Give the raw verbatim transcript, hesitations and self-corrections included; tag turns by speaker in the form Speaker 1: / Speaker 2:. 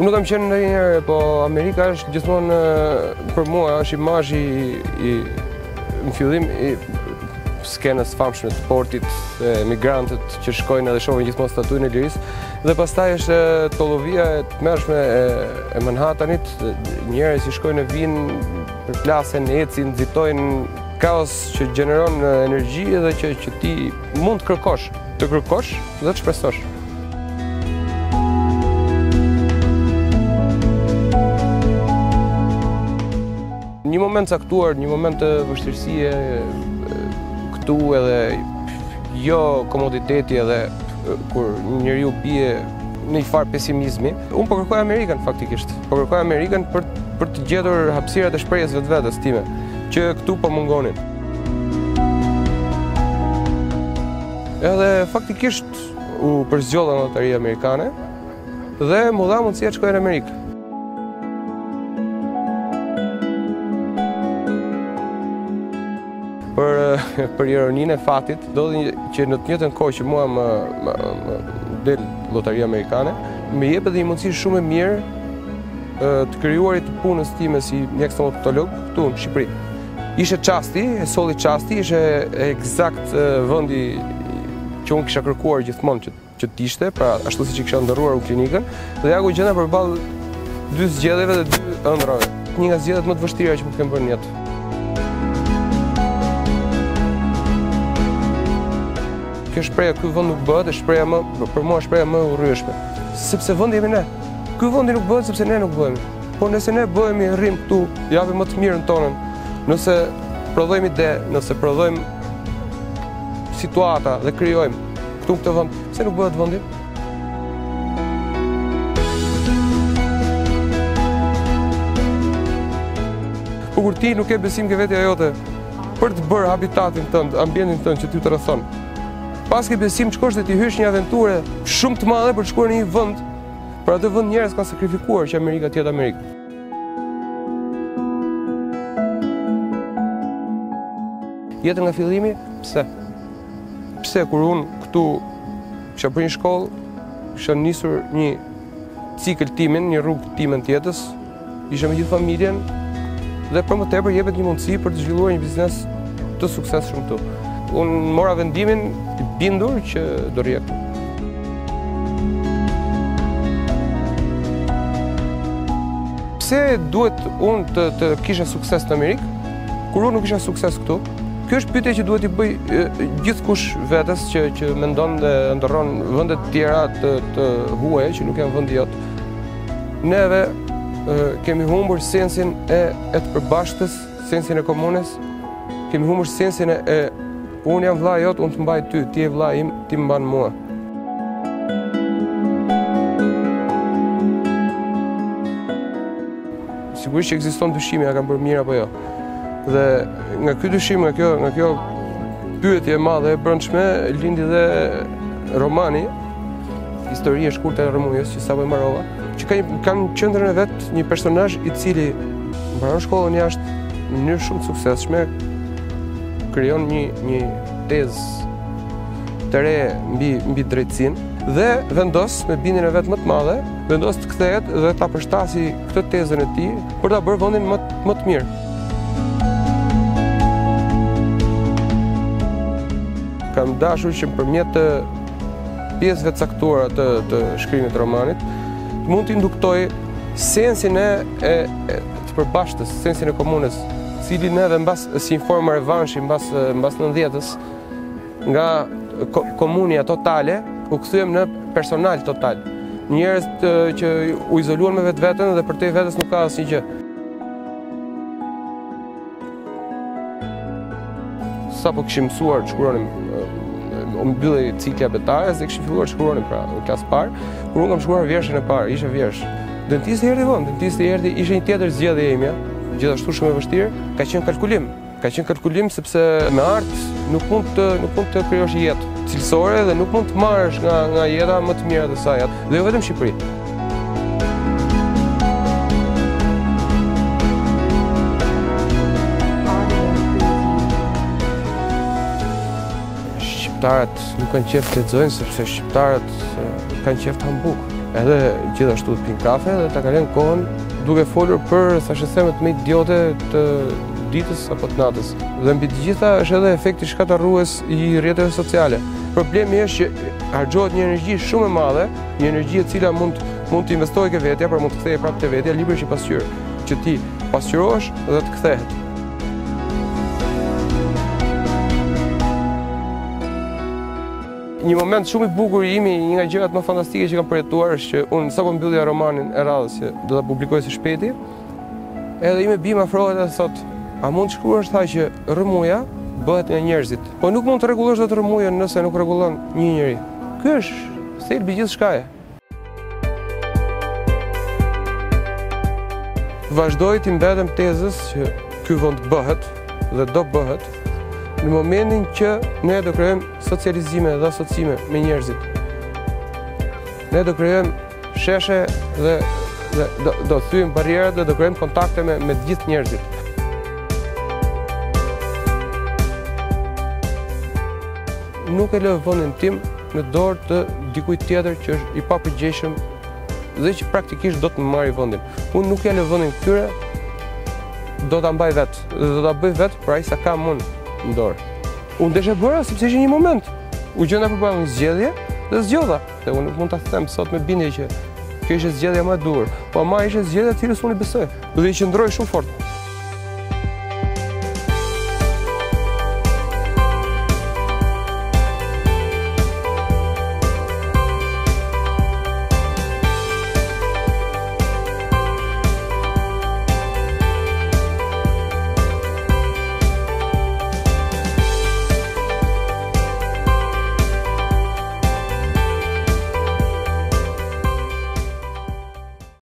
Speaker 1: Unë nuk kam qenë ndonjëherë, po Amerika është gjithmonë për mua është imazhi i në fillim i skenës famshme të sportit, emigrantët që shkojnë edhe shohin gjithmonë statuin e lirisë, dhe pastaj është tollovia e tmerrshme e, e Manhattanit, njerëz që shkojnë e vinë për plasen, ecin, nxitojnë kaos që gjeneron energji dhe që, që ti mund të kërkosh, të kërkosh dhe të shpresosh. Një moment caktuar, një moment të vështirësie këtu edhe jo komoditeti edhe kur njeriu bie në një farë pesimizmi. Unë po kërkoj Amerikën faktikisht. Po kërkoj Amerikën për, për të gjetur hapësirat e shprehjes vetvetes time, që këtu po mungonin. Edhe faktikisht u përzgjolla në lotaria amerikane dhe mu dha mundësia të shkoj në Amerikë. Për, për ironinë e fatit, ndodhi që në të njëjtën kohë që mua më, më, më del lotaria amerikane, më jep edhe një mundësi shumë e mirë të krijuarit të punës time si mjek stomatolog këtu në Shqipëri. Ishe çasti, e solli çasti, ishe eksakt vendi që unë kisha kërkuar gjithmonë që, që të ishte, pra ashtu siç i kisha ndërruar u klinikën, dhe ja ku gjenda përballë dy zgjedhjeve dhe dy ëndrave. Një nga zgjedhjet më të vështira që më kem bërë në jetë. Kjo shpreha, ky vend nuk bëhet, është shpreha më, për mua shpreha më e urryeshme. Sepse vendi jemi ne. Ky vendi nuk bëhet sepse ne nuk bëhemi. Po nëse ne bëhemi, rrim këtu, japim më të mirën tonën. Nëse prodhojmë ide, nëse prodhojmë situata dhe krijojmë këtu në këtë vend, pse nuk bëhet vendi? Po kur ti nuk ke besim ke vetja jote për të bërë habitatin tënd, ambientin tënd që ty të rrethon, pas ke besim të shkosh dhe t'i hysh një aventure shumë të madhe për të shkuar në një vend, për atë vend njerëz kanë sakrifikuar që Amerika të jetë Amerikë. Jetën nga fillimi, pse? Pse kur unë këtu kisha bërë një shkollë, kisha nisur një cikël timin, një rrugë timen të jetës, isha me gjithë familjen dhe për më tepër jepet një mundësi për të zhvilluar një biznes të suksesshëm këtu. Unë mora vendimin i bindur që do rri këtu. Pse duhet unë të, të kisha sukses në Amerikë, kur unë nuk kisha sukses këtu? Kjo është pyetje që duhet i bëj gjithkush vetes që, që mendon dhe ndërron vende të tjera të, të huaja që nuk janë vendi jot. Neve e, kemi humbur sensin e, e të përbashkëtës, sensin e komunës, kemi humbur sensin e, e unë jam vlla jot, unë të mbaj ty, ti e vlla im, ti më mban mua. Sigurisht që ekziston dyshimi, a kam bërë mirë apo jo. Dhe nga ky dyshim, nga kjo, nga kjo pyetje e madhe e brendshme, lindi dhe romani, Historia e shkurtër e Rëmujës, që sapo e mbarova, që ka kanë në qendrën e vet një personazh i cili mbaron shkollën jashtë në mënyrë shumë të suksesshme, krijon një, një tezë të re mbi, mbi drejtësinë dhe vendos me bindjen e vet më të madhe, vendos të kthehet dhe ta përshtasi këtë tezën e tij për ta bërë vendin më, më të mirë. Kam dashur që nëpërmjet të pjesëve të caktuara të, të shkrimit të romanit, mund t'i induktoj sensin e, e, e të përbashkëtës, sensin e komunës, cili neve mbas si një formë revanshi mbas mbas nëntëdhjetës nga ko, komunia totale u kthyem në personal total. Njerëz të, që u izoluan me vetveten dhe për te vetes nuk ka asnjë gjë. Sapo kishim mësuar të shkruanim, u mbyllej cikli abetares dhe kishim filluar të shkruanim pra në klasë parë, kur unë kam shkruar vjershën e parë, ishte vjersh. Dentisti erdhi vonë, dentisti erdhi, ishte një tjetër zgjedhje e imja, gjithashtu shumë e vështirë, ka qenë kalkulim. Ka qenë kalkulim sepse me art nuk mund të nuk mund të krijosh një jetë cilësore dhe nuk mund të marrësh nga nga jeta më të mira të saj. Dhe jo vetëm Shqipëri. Shqiptarët nuk kanë qef të lexojnë sepse shqiptarët kanë qef të hanë bukë. edhe gjithashtu të pinë kafe dhe ta kalojnë kohën duke folur për thashëthemet më idiote të ditës apo të natës. Dhe mbi të gjitha është edhe efekti shkatërrues i rrjeteve sociale. Problemi është që harxhohet një energji shumë e madhe, një energji e cila mund mund të investojë ke vetja, por mund të kthehej prapë te vetja, libri që i pasqyr, që ti pasqyrohesh dhe të kthehet. Një moment shumë i bukur i imi, një nga gjërat më fantastike që kam përjetuar është që unë sa po mbyllja romanin e radhës që do ta publikoj së shpejti, edhe ime bim afrohet dhe thot, a mund të shkruash tha që rrëmuja bëhet nga njerëzit, po nuk mund të rregullosh dot rrëmujën nëse nuk rregullon një njeri. Ky është thelbi i gjithë shkaje. Vazhdoj të mbetem tezës që ky vend bëhet dhe do bëhet në momentin që ne do krijojmë socializime dhe asociime me njerëzit. Ne do krijojmë sheshe dhe, dhe do, do thyejmë barrierat dhe do krijojmë kontakte me, me të gjithë njerëzit. Nuk e lë vendin tim në dorë të dikujt tjetër që është i papërgjegjshëm dhe që praktikisht do të më marrë vendin. Unë nuk e lë vendin këtyre, do ta mbaj vetë dhe do ta bëj vetë për aq sa kam unë në dorë. Unë desha bëra sepse ishte një moment. U gjenda përballë një zgjedhje dhe zgjodha. Dhe unë nuk mund ta them sot me bindje që kjo ishte zgjedhja më e duhur, po ama ishte zgjedhja e cilës unë i besoj dhe i qëndroj shumë fort.